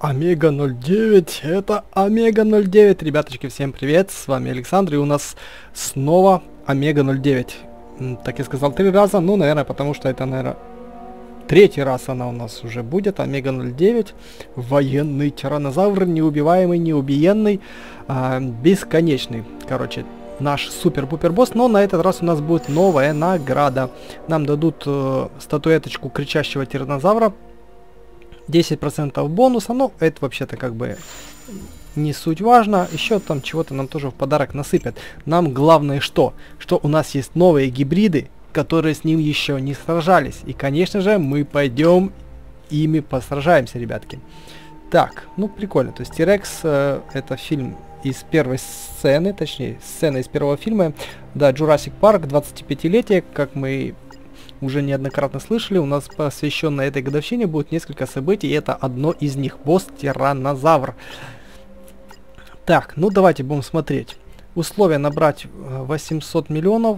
Омега-09, это Омега-09, ребяточки, всем привет, с вами Александр, и у нас снова Омега-09. Так я сказал 3 раза, ну, наверное, потому что это, наверное, 3-й раз она у нас уже будет, Омега-09, военный тираннозавр, неубиваемый, неубиенный, бесконечный, короче, наш супер-пупер-босс, но на этот раз у нас будет новая награда. Нам дадут статуэточку кричащего тираннозавра, 10% бонуса, но это вообще-то как бы не суть важно. Еще там чего-то нам тоже в подарок насыпят. Нам главное что? Что у нас есть новые гибриды, которые с ним еще не сражались. И, конечно же, мы пойдем ими посражаемся, ребятки. Так, ну прикольно. То есть T-Rex это фильм из первой сцены, точнее, сцена из первого фильма. Да, Jurassic Park, 25-летие, как мы уже неоднократно слышали, у нас посвященное этой годовщине будет несколько событий, и это одно из них. Босс-тираннозавр. Так, ну давайте будем смотреть. Условия: набрать 800 миллионов.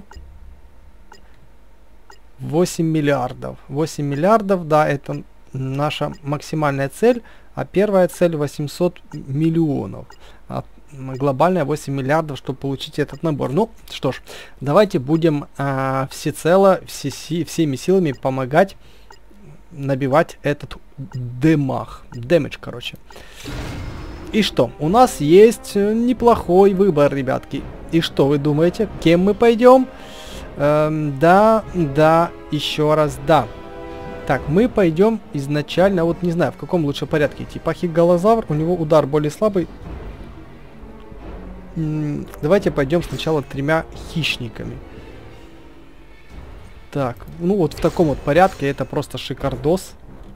8 миллиардов. 8 миллиардов, да, это наша максимальная цель, а первая цель 800 миллионов. Глобальная 8 миллиардов, чтобы получить этот набор. Ну, что ж, давайте будем всецело, всеми силами помогать набивать этот дэмэдж, короче. И что? У нас есть неплохой выбор, ребятки. И что вы думаете? Кем мы пойдем? Да, еще раз да. Так, мы пойдем изначально, вот не знаю, в каком лучше порядке идти. Пахигалозавр, у него удар более слабый. Давайте пойдем сначала 3 хищниками. Так, ну вот в таком вот порядке, это просто шикардос.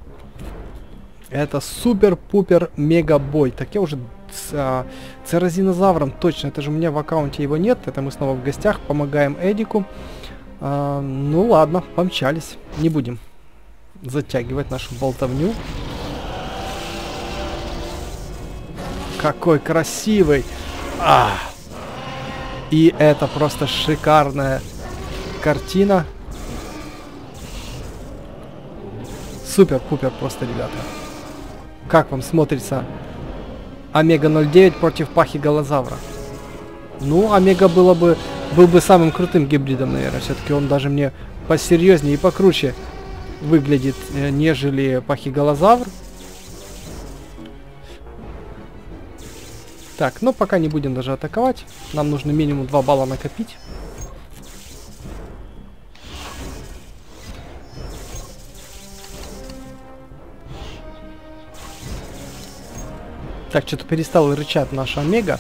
Это супер-пупер мега-бой. Так я уже с церозинозавром, точно, это же у меня в аккаунте его нет. Это мы снова в гостях, помогаем Эдику. Ну ладно, помчались. Не будем затягивать нашу болтовню. Какой красивый! И это просто шикарная картина. Супер-пупер просто, ребята. Как вам смотрится Омега-09 против Пахигалозавра? Ну, Омега был бы самым крутым гибридом, наверное. Все-таки он даже мне посерьезнее и покруче выглядит, нежели Пахигалозавр. Так, ну пока не будем даже атаковать. Нам нужно минимум 2 балла накопить. Так, что-то перестал рычать наш Омега.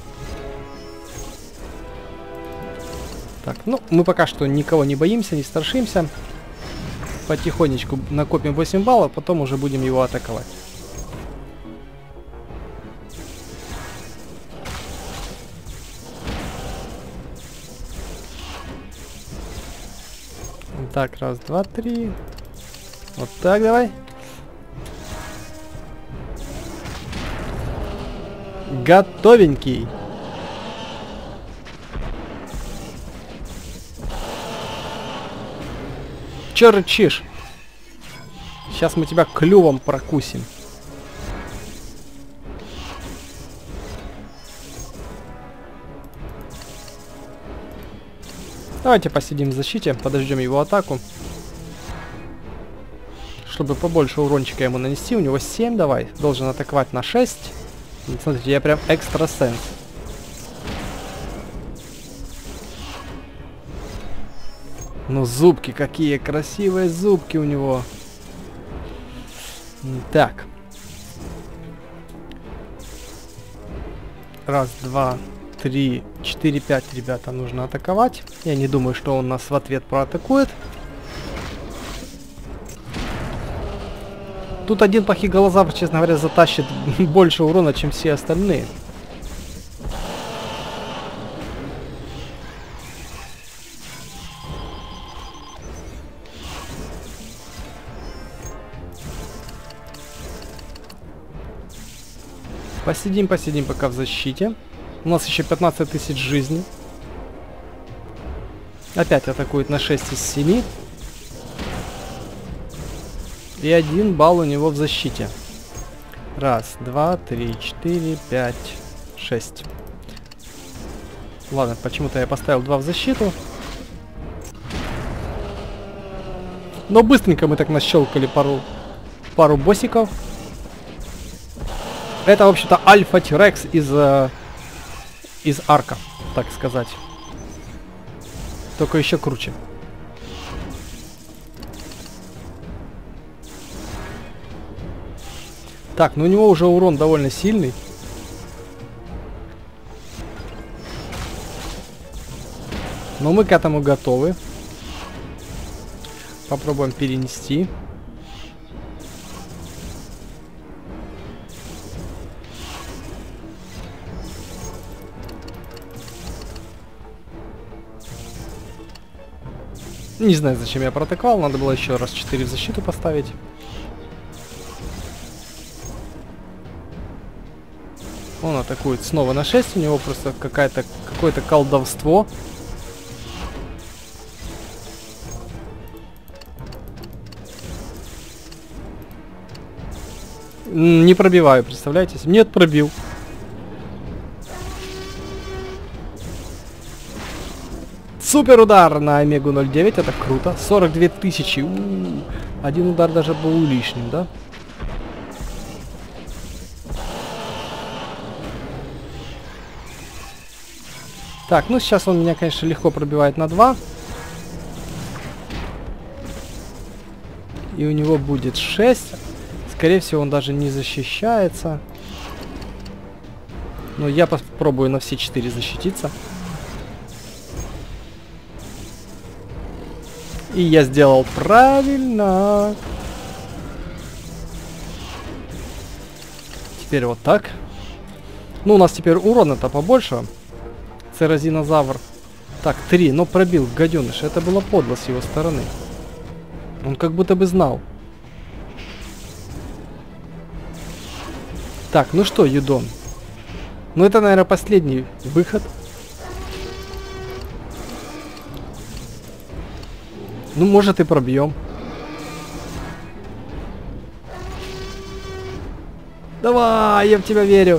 Так, ну, мы пока что никого не боимся, не страшимся. Потихонечку накопим 8 баллов, потом уже будем его атаковать. Так, раз, два, три. Вот так, давай. Готовенький. Чё рычишь? Сейчас мы тебя клювом прокусим. Давайте посидим в защите, подождем его атаку. Чтобы побольше урончика ему нанести. У него 7, давай. Должен атаковать на 6. Смотрите, я прям экстрасенс. Ну, зубки, какие красивые зубки у него. Так. Раз, два, 3, 4, 5, ребята, нужно атаковать. Я не думаю, что он нас в ответ проатакует. Тут один Пахигалозавр, честно говоря, затащит больше урона, чем все остальные. Посидим пока в защите. У нас еще 15 тысяч жизни. Опять атакует на 6 из 7. И 1 балл у него в защите. Раз, два, три, четыре, пять, 6. Ладно, почему-то я поставил 2 в защиту. Но быстренько мы так нащелкали пару боссиков. Это, в общем-то, Альфа Тирекс из Арка, так сказать. Только еще круче. Так, ну у него уже урон довольно сильный. Но мы к этому готовы. Попробуем перенести. Не знаю, зачем я протыкал. Надо было еще раз 4 в защиту поставить. Он атакует снова на 6. У него просто какое-то колдовство. Не пробиваю, представляете? Нет, пробил. Супер удар на Омегу 0.9, это круто. 42 тысячи. Один удар даже был лишним, да? Так, ну сейчас он меня, конечно, легко пробивает на 2. И у него будет 6. Скорее всего, он даже не защищается. Но я попробую на все 4 защититься. И я сделал правильно. Теперь вот так. Ну, у нас теперь урона-то побольше. Церозинозавр. Так, 3. Но пробил, гаденыш. Это было подло с его стороны. Он как будто бы знал. Так, ну что, Юдон? Ну, это, наверное, последний выход. Ну, может, и пробьем. Давай, я в тебя верю.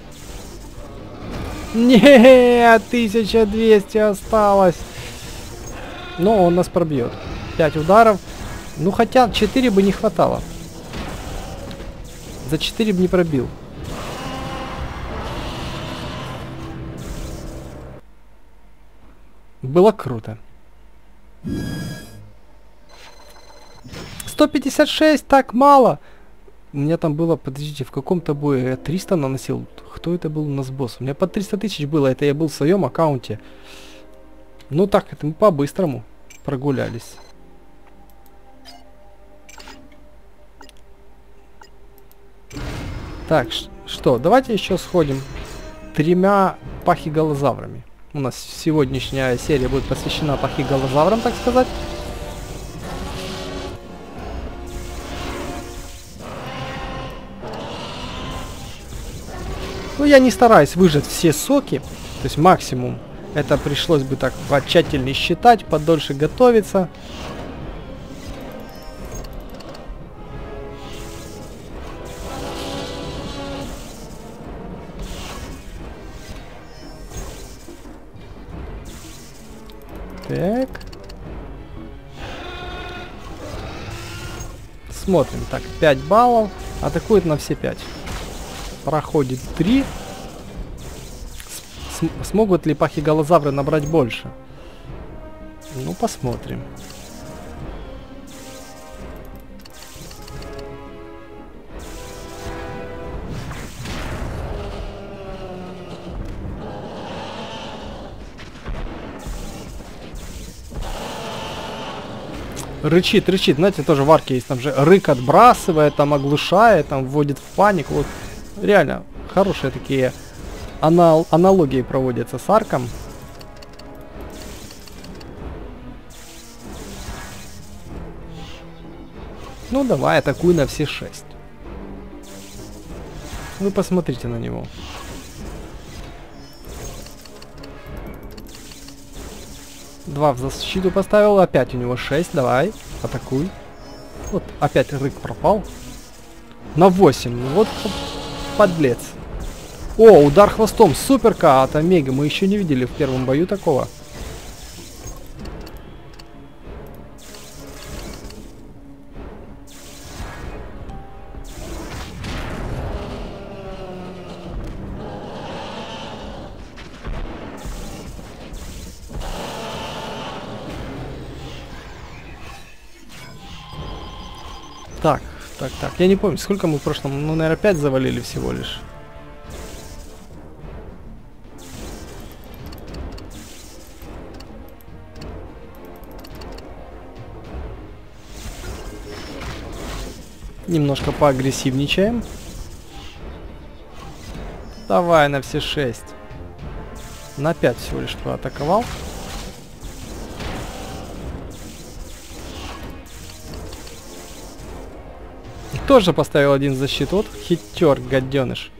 Нет, 1200 осталось. Но он нас пробьет. 5 ударов. Ну, хотя 4 бы не хватало. За 4 бы не пробил. Было круто. 156, так мало. У меня там было, подождите, в каком-то бое я 300 наносил. Кто это был у нас босс? У меня по 300 тысяч было, это я был в своем аккаунте. Ну так, это мы по-быстрому прогулялись. Так, что, давайте еще сходим 3 пахиголозаврами. У нас сегодняшняя серия будет посвящена пахиголозаврам, так сказать. Ну, я не стараюсь выжать все соки, то есть максимум. Это пришлось бы так тщательнее считать, подольше готовиться. Так. Смотрим. Так, 5 баллов. Атакует на все 5. Проходит 3. Смогут ли пахиголозавры набрать больше? Ну, посмотрим. Рычит, рычит. Знаете, тоже в арке есть. Там же рык отбрасывает, там оглушает, там вводит в панику. Вот реально хорошие такие аналогии проводятся с арком. Ну давай, атакуй на все 6. Вы посмотрите на него. Два в защиту поставил, опять у него 6, давай, атакуй. Вот, опять рык пропал. На 8. Вот подлец. О, удар хвостом. Суперка от Омеги. Мы еще не видели в первом бою такого. Так. Я не помню, сколько мы в прошлом, ну, наверное, 5 завалили всего лишь. Немножко поагрессивничаем. Давай на все 6. На 5 всего лишь проатаковал. Тоже поставил один защиту. Вот хитер, гаденыш.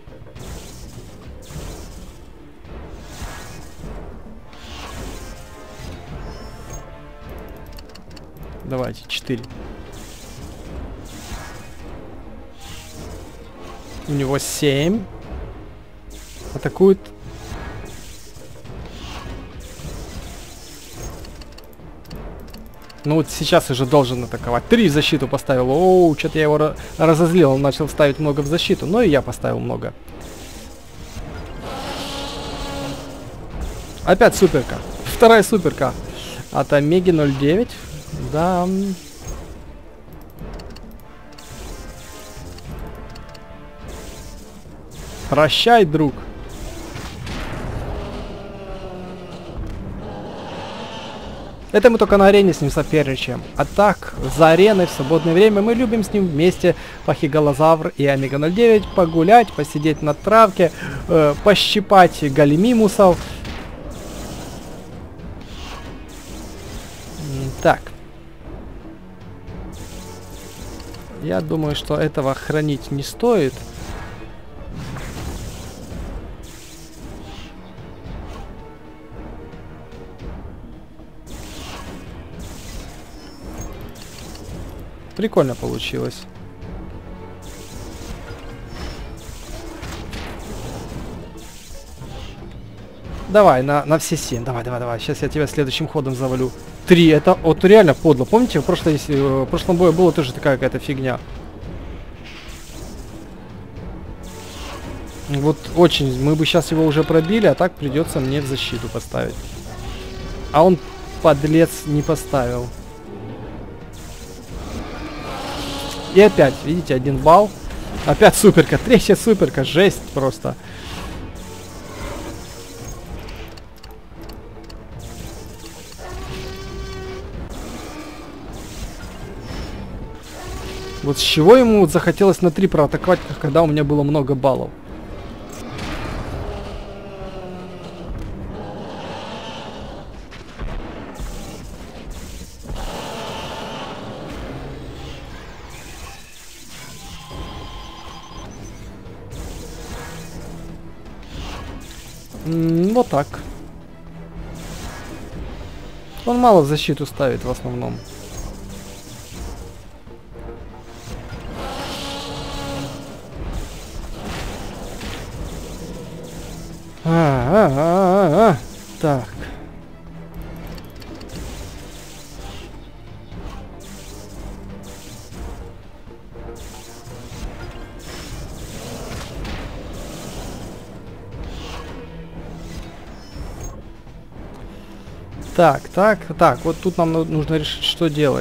Давайте, 4. У него 7. Атакует. Ну вот сейчас уже должен атаковать. 3 в защиту поставил. Оу, что-то я его разозлил. Он начал ставить много в защиту. Но и я поставил много. Опять суперка. Вторая суперка. От Омеги 09. Да. Прощай, друг. Это мы только на арене с ним соперничаем. А так, за ареной в свободное время мы любим с ним вместе, Пахигалозавр и Омега 09, погулять, посидеть на травке, пощипать галимимусов. Так. Я думаю, что этого хранить не стоит. Прикольно получилось. Давай, на все 7. Давай. Сейчас я тебя следующим ходом завалю. 3. Это вот реально подло. Помните, в прошлом бою было тоже такая какая-то фигня. Вот очень. Мы бы сейчас его уже пробили, а так придется мне в защиту поставить. А он, подлец, не поставил. И опять, видите, 1 балл. Опять суперка. 3-я суперка. Жесть просто. Вот с чего ему вот захотелось на 3 проатаковать, когда у меня было много баллов. Вот так. Он мало в защиту ставит в основном. Так. Так, вот тут нам нужно решить, что делать.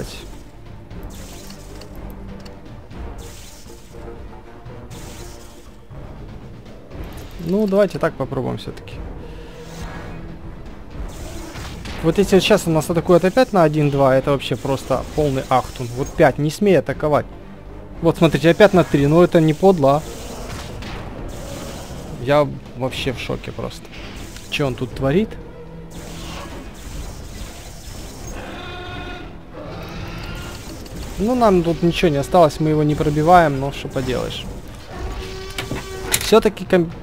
Ну, давайте так попробуем все-таки. Вот если сейчас у нас атакует опять на 1-2, это вообще просто полный ахтун. Вот 5, не смей атаковать. Вот смотрите, опять на 3, но это не подло. Я вообще в шоке просто. Что он тут творит? Ну, нам тут ничего не осталось, мы его не пробиваем, но что поделаешь. Все-таки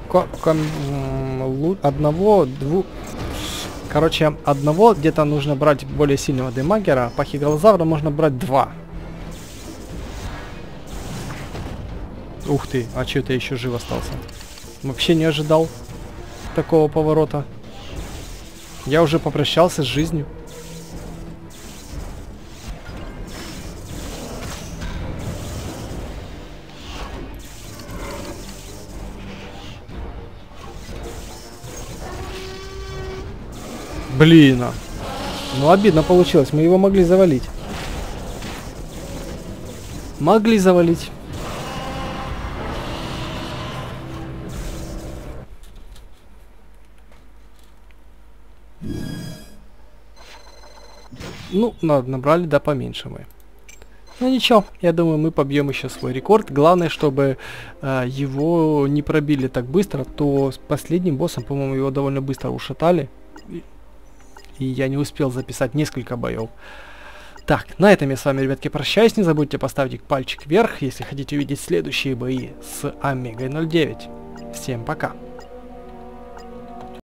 одного где-то нужно брать более сильного демагера. Пахигалозавра можно брать 2. Ух ты, а чё, ты еще жив остался? Вообще не ожидал такого поворота. Я уже попрощался с жизнью. Блин, ну обидно получилось, мы его могли завалить. Могли завалить. Ну, набрали, да, поменьше мы. Ну ничего, я думаю, мы побьем еще свой рекорд. Главное, чтобы его не пробили так быстро, то с последним боссом, по-моему, его довольно быстро ушатали. И я не успел записать несколько боев. Так, на этом я с вами, ребятки, прощаюсь. Не забудьте поставить пальчик вверх, если хотите увидеть следующие бои с Омегой 09. Всем пока.